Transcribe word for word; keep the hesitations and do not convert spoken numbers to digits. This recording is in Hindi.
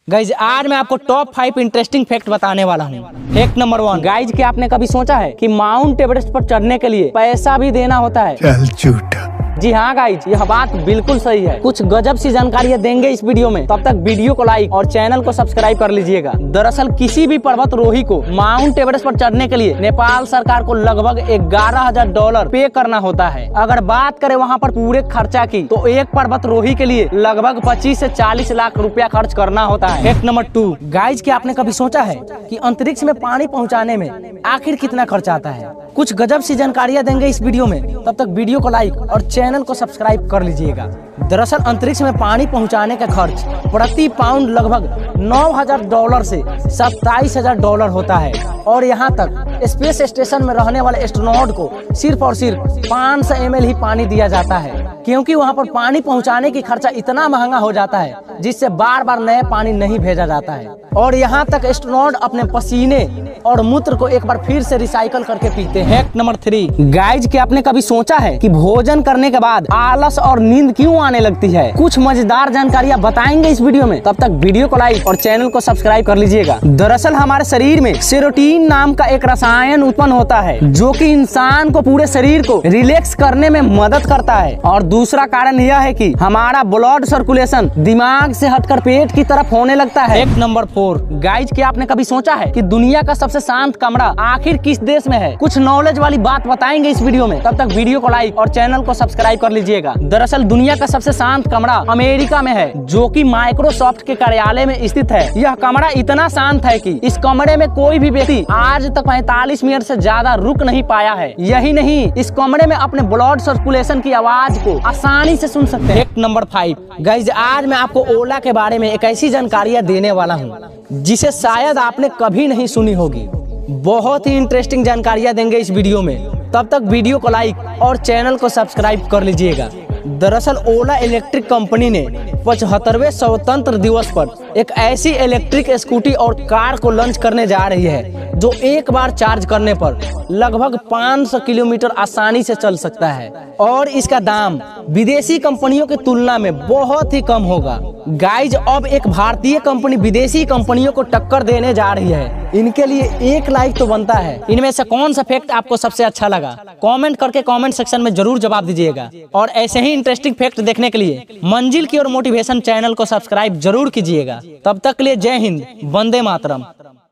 गाइज आज मैं आपको टॉप फाइव इंटरेस्टिंग फैक्ट बताने वाला हूँ। फैक्ट नंबर वन, गाइज क्या आपने कभी सोचा है कि माउंट एवरेस्ट पर चढ़ने के लिए पैसा भी देना होता है? चल झूठा। जी हाँ गाइज, यह बात बिल्कुल सही है। कुछ गजब सी जानकारियाँ देंगे इस वीडियो में, तब तक वीडियो को लाइक और चैनल को सब्सक्राइब कर लीजिएगा। दरअसल किसी भी पर्वतारोही को माउंट एवरेस्ट पर चढ़ने के लिए नेपाल सरकार को लगभग ग्यारह हजार डॉलर पे करना होता है। अगर बात करें वहाँ पर पूरे खर्चा की, तो एक पर्वतारोही के लिए लगभग पच्चीस से चालीस लाख रुपया खर्च करना होता है। फैक्ट नंबर टू, गाइज क्या आपने कभी सोचा है कि अंतरिक्ष में पानी पहुँचाने में आखिर कितना खर्चा आता है? कुछ गजब सी जानकारियाँ देंगे इस वीडियो में, तब तक वीडियो को लाइक और चैनल को सब्सक्राइब कर लीजिएगा। दरअसल अंतरिक्ष में पानी पहुंचाने का खर्च प्रति पाउंड लगभग नौ हजार डॉलर से सत्ताईस हजार डॉलर होता है, और यहाँ तक स्पेस स्टेशन में रहने वाले एस्ट्रोनॉट को सिर्फ और सिर्फ पाँच सौ एम एल ही पानी दिया जाता है, क्योंकि वहाँ पर पानी पहुँचाने की खर्चा इतना महंगा हो जाता है जिससे बार बार नया पानी नहीं भेजा जाता है। और यहाँ तक एस्ट्रोनॉट अपने पसीने और मूत्र को एक बार फिर से रिसाइकल करके पीते हैं। फैक्ट नंबर थ्री, गाइज क्या आपने कभी सोचा है कि भोजन करने के बाद आलस और नींद क्यों आने लगती है? कुछ मजेदार जानकारियाँ बताएंगे इस वीडियो में, तब तक वीडियो को लाइक और चैनल को सब्सक्राइब कर लीजिएगा। दरअसल हमारे शरीर में सेरोटीन नाम का एक रसायन उत्पन्न होता है, जो कि इंसान को पूरे शरीर को रिलैक्स करने में मदद करता है। और दूसरा कारण यह है कि हमारा ब्लड सर्कुलेशन दिमाग से हटकर पेट की तरफ होने लगता है। फैक्ट नंबर फोर, गाइज क्या आपने कभी सोचा है कि दुनिया का सबसे शांत कमरा आखिर किस देश में है? कुछ नॉलेज वाली बात बताएंगे इस वीडियो में, तब तक वीडियो को लाइक और चैनल को सब्सक्राइब कर लीजिएगा। दरअसल दुनिया का सबसे शांत कमरा अमेरिका में है, जो कि माइक्रोसॉफ्ट के कार्यालय में स्थित है। यह कमरा इतना शांत है कि इस कमरे में कोई भी व्यक्ति आज तक पैंतालीस मिनट से ज्यादा रुक नहीं पाया है। यही नहीं, इस कमरे में अपने ब्लड सर्कुलेशन की आवाज को आसानी से सुन सकते हैं। फैक्ट नंबर फाइव, गाइज आज मैं आपको ओला के बारे में एक ऐसी जानकारियाँ देने वाला हूँ जिसे शायद आपने कभी नहीं सुनी होगी। बहुत ही इंटरेस्टिंग जानकारियाँ देंगे इस वीडियो में, तब तक वीडियो को लाइक और चैनल को सब्सक्राइब कर लीजिएगा। दरअसल ओला इलेक्ट्रिक कंपनी ने पचहत्तरवें स्वतंत्र दिवस पर एक ऐसी इलेक्ट्रिक स्कूटी और कार को लॉन्च करने जा रही है, जो एक बार चार्ज करने पर लगभग पाँच सौ किलोमीटर आसानी से चल सकता है, और इसका दाम विदेशी कंपनियों की तुलना में बहुत ही कम होगा। गाइज अब एक भारतीय कंपनी विदेशी कंपनियों को टक्कर देने जा रही है, इनके लिए एक लाइक तो बनता है। इनमें से कौन सा फैक्ट आपको सबसे अच्छा लगा? कमेंट करके कमेंट सेक्शन में जरूर जवाब दीजिएगा। और ऐसे ही इंटरेस्टिंग फैक्ट देखने के लिए मंजिल की और मोटिवेशन चैनल को सब्सक्राइब जरूर कीजिएगा। तब तक के लिए जय हिंद, वंदे मातरम।